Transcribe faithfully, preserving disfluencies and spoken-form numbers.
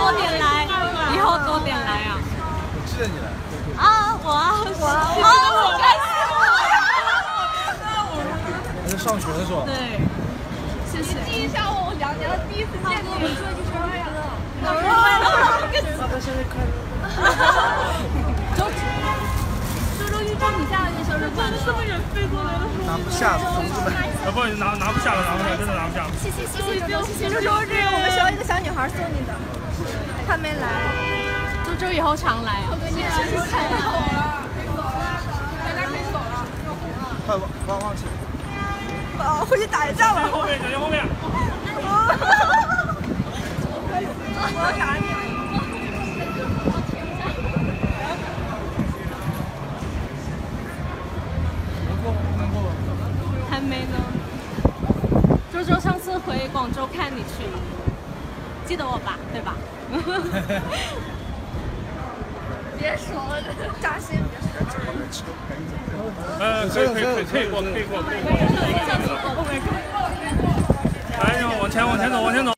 多点来，以后多点来啊！ 我记得你了。 啊，我啊，我啊，我开心了。 还是上学的时候。 对，谢谢。 记一下我娘娘第一次见你，我说一句生日快乐。 生日快乐！ 爸爸生日快乐。周周周一祝你下个月生日快乐。这么远飞过来的。 拿不下，同志们。 啊不，拿拿不下了，拿不下，真的拿不下。 谢谢谢谢周周，谢谢周周，这是我们学校一个小女孩送你的，她没来。 周周以后常来啊。 谢谢谢谢。 快忘忘忘记。 哦，回去打一架了。 后面，小心后面。 我要打你。 能过吗？不能过吗？ 还没呢。周周上次回广州看你去了，记得我吧？对吧？ 别说了，扎心。 呃，可以可以可以可以过可以过可以过。哎呀，往前往前走往前走。